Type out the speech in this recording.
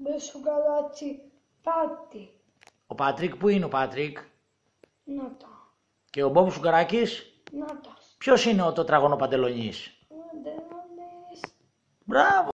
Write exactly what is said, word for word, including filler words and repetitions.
με σουγκαλάτσι πάτη. Ο Πάτρικ, πού είναι ο Πάτρικ? Να το. Και ο Μπόμπ Σουγκαράκης? Να το. Ποιος είναι ο τετραγωνοπαντελονής? Μαντελονής. Μπράβο.